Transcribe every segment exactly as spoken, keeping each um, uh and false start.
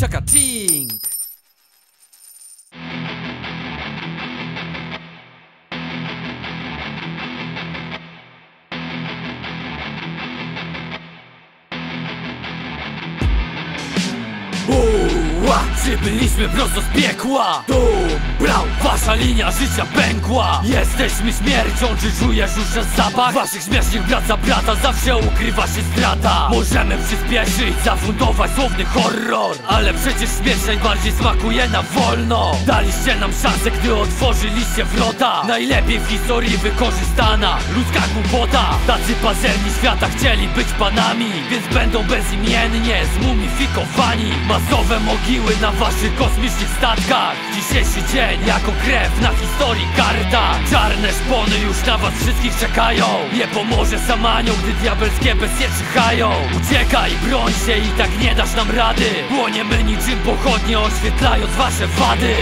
Chaka-ching. Uła, przybyliśmy prosto z piekła. Tu, brał, wasza linia życia pękła. Jesteśmy śmiercią, czy czujesz już ten zapach? Waszych śmiesznych brat za brata zawsze ukrywa się strata. Możemy przyspieszyć, zafundować słowny horror, ale przecież śmierć najbardziej smakuje na wolno. Daliście nam szansę, gdy otworzyliście wrota. Najlepiej w historii wykorzystana ludzka głupota. Tacy pazerni świata chcieli być panami, więc będą bezimiennie zmumifikowani. Masowe mogiły na waszych kosmicznych statkach. Dzisiejszy dzień jako krew na historii karta. Czarne szpony już na was wszystkich czekają. Nie pomoże samanią, gdy diabelskie bestie czyhają. Uciekaj, broń się i tak nie dasz nam rady. Płoniemy niczym pochodnie, oświetlając wasze wady.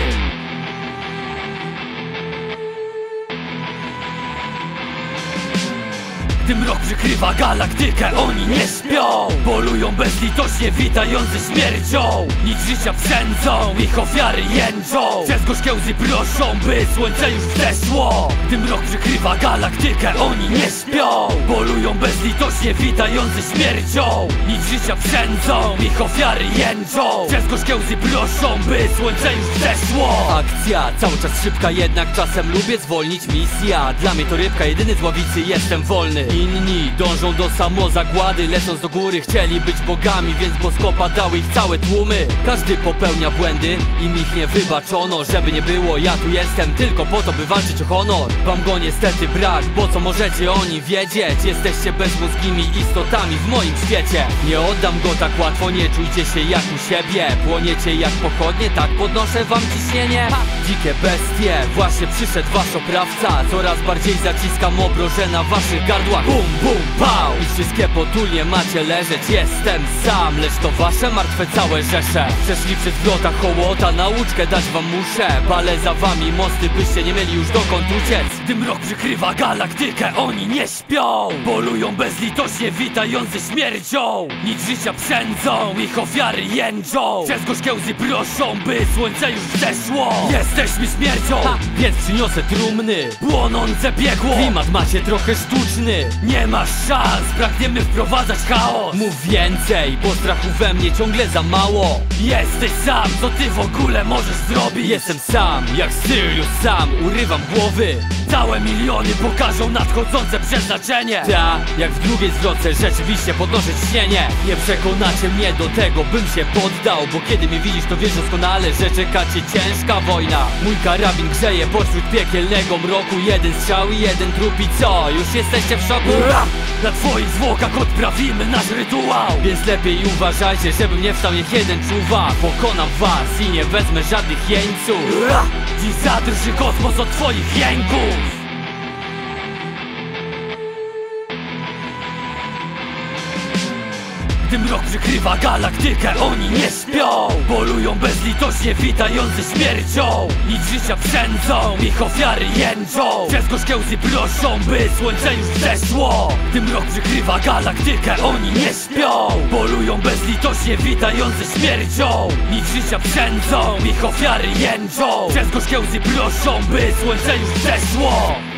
Gdy mrok przykrywa galaktykę, oni nie śpią. Polują bezlitośnie, witając ze śmiercią. Nic życia przędzą, ich ofiary jęczą. Przez gorzkie łzy proszą, by słońce już wzeszło. Gdy mrok przykrywa galaktykę, oni nie śpią. Polują bezlitośnie, witając ze śmiercią. Nic życia przędzą, ich ofiary jęczą. Przez gorzkie łzy proszą, by słońce już wzeszło. Akcja cały czas szybka, jednak czasem lubię zwolnić. Misja dla mnie to rybka, jedyny z ławicy, jestem wolny. Inni dążą do samozagłady, lecąc do góry chcieli być bogami, więc bosko dały ich całe tłumy. Każdy popełnia błędy, im ich nie wybaczono. Żeby nie było, ja tu jestem tylko po to, by walczyć o honor. Wam go niestety brak, bo co możecie o nim wiedzieć? Jesteście bezmózgimi istotami w moim świecie. Nie oddam go tak łatwo, nie czujcie się jak u siebie. Płoniecie jak pochodnie, tak podnoszę wam ciśnienie. Dzikie bestie, właśnie przyszedł wasz oprawca. Coraz bardziej zaciskam obroże na waszych gardłach. Bum, bum, pał! I wszystkie potulnie macie leżeć. Jestem sam, lecz to wasze martwe całe rzesze. Przeszli przez wrota hołota, nauczkę dać wam muszę. Palę za wami mosty, byście nie mieli już dokąd uciec. Gdy mrok przykrywa galaktykę, oni nie śpią. Polują bezlitośnie, witając ze śmiercią. Nic życia przędzą, ich ofiary jęczą. Przez gorzkie łzy proszą, by słońce już wzeszło. Jesteśmy śmiercią, ha, więc przyniosę trumny. Płonące piekło, klimat macie trochę sztuczny. Nie masz szans, pragniemy wprowadzać chaos. Mów więcej, bo strachu we mnie ciągle za mało. Jesteś sam, co ty w ogóle możesz zrobić? Jestem sam, jak Sirius sam, urywam głowy. Całe miliony pokażą nadchodzące przeznaczenie. Ta, jak w drugiej zwrotce rzeczywiście podnoszę ciśnienie. Nie przekonacie mnie do tego, bym się poddał, bo kiedy mnie widzisz, to wiesz doskonale, że czeka cię ciężka wojna. Mój karabin grzeje pośród piekielnego mroku. Jeden strzał i jeden trup i co? Już jesteście w szoku? Na twoich zwłokach odprawimy nasz rytuał, więc lepiej uważajcie, żebym nie wstał, niech jeden czuwa. Pokonam was i nie wezmę żadnych jeńców. Dziś zadrży kosmos od twoich jęków. Gdy mrok przykrywa galaktykę, oni nie śpią. Polują bezlitośnie, witając ze śmiercią. Nic życia przędzą, ich ofiary jęczą. Przez gorzkie łzy proszą, by słońce już wzeszło. Gdy mrok przykrywa galaktykę, oni nie śpią. Polują bezlitośnie, witając ze śmiercią. Nic życia przędzą, ich ofiary jęczą. Przez gorzkie łzy proszą, by słońce już wzeszło.